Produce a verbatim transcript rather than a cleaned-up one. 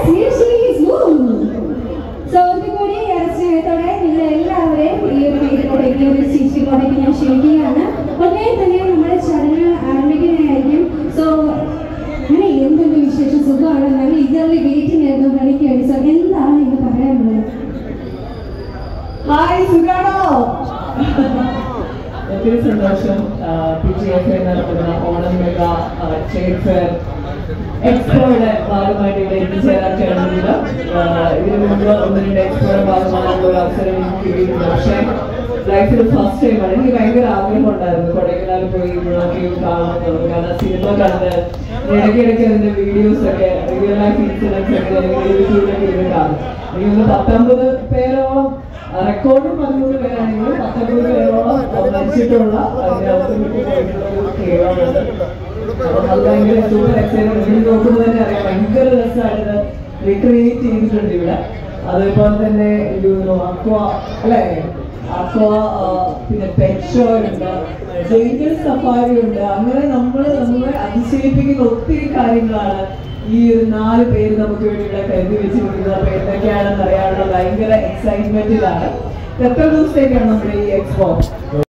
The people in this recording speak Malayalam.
here she is. So ഒന്നുകൂടി സ്നേഹത്തോടെ നിങ്ങൾ എല്ലാവരെയും ഈ ഒരു വീട്ടിലോട്ടേക്ക് ഒരു സ്റ്റേജിലോട്ടേക്ക് ഞാൻ ക്ഷണിക്കുകയാണ്. ഉടനെ തന്നെ നമ്മുടെ ചടങ്ങ് ആരംഭിക്കുന്നതായിരിക്കും. സോ അങ്ങനെ എന്തൊരു വിശേഷം സുഖമാണ്. ഞങ്ങൾ ഇതേപോലെ വെയിറ്റിംഗ് ആയിരുന്നു പണിക്ക് വേണ്ടി. സോ എന്താണ് നിങ്ങൾ പറയാനുള്ളത്? ഹായ്, സുഖാണോ? ഒത്തിരി സന്തോഷം. പി ജി എഫ് എ നടത്തുന്ന ഓണം മെഗാ ട്രേഡ് ഫെയർ എക്സ്പോയുടെ ഭാഗമായിട്ട് ഇവിടെ എത്തിച്ചേരാൻ കഴിയുന്നില്ല. ഇതിനു മുമ്പ് ഒന്ന് രണ്ട് എക്സ്പോയുടെ ഭാഗമായിട്ടുള്ള ഒരു അവസരം എനിക്ക് കിട്ടിയിട്ടുണ്ട്. പക്ഷേ ലൈഫിൽ ഫസ്റ്റ് ടൈമാണ്. എനിക്ക് ഭയങ്കര ആഗ്രഹം ഉണ്ടായിരുന്നു കൊടൈക്കനാൽ പോയി നോക്കിയും കാണുന്നത്. കാരണം സിനിമ കണ്ട് ഇടയ്ക്കിടയ്ക്ക് അതിന്റെ വീഡിയോസ് ഒക്കെ റിയൽ ലൈഫ് ഇൻസിഡൻസ് ഒക്കെ യൂട്യൂബിലൊക്കെ ഇരുന്ന് കാണും. എനിക്കൊന്ന് പത്തൊമ്പത് പേരോളം റെക്കോർഡും പതിമൂന്ന് പേരാണെങ്കിൽ പത്തൊമ്പത് പേരോളം മരിച്ചിട്ടുള്ള അതിനകത്ത് വിട്ടുപോയിട്ടുള്ള ഒരു കേരളമുണ്ട്. അപ്പം അത് ഭയങ്കര സൂപ്പർ എക്സൈറ്റ്മെന്റ്. നോക്കുമ്പോൾ തന്നെ അറിയാം ഭയങ്കര രസമായിട്ട് റീക്രിയേറ്റ് ചെയ്തിട്ടുണ്ട് ഇവിടെ. അതേപോലെ തന്നെ ഒരു അക്വ അല്ലേ, അക്വ പിന്നെ പെറ്റ് ഷോ ഉണ്ട്, ജംഗിൾ സഫാരി ഉണ്ട്. അങ്ങനെ നമ്മൾ നമ്മളെ അതിശയിപ്പിക്കുന്ന ഒത്തിരി കാര്യങ്ങളാണ് ഈ ഒരു നാല് പേര് നമുക്ക് വേണ്ടി ഇവിടെ കരുതി വെച്ചിരിക്കുന്നത്. അപ്പൊ എന്തൊക്കെയാണെന്ന് അറിയാനുള്ള ഭയങ്കര എക്സൈറ്റ്മെന്റിലാണ്. എത്ര ദിവസത്തേക്കാണ് നമ്മുടെ ഈ എക്സ്പോ?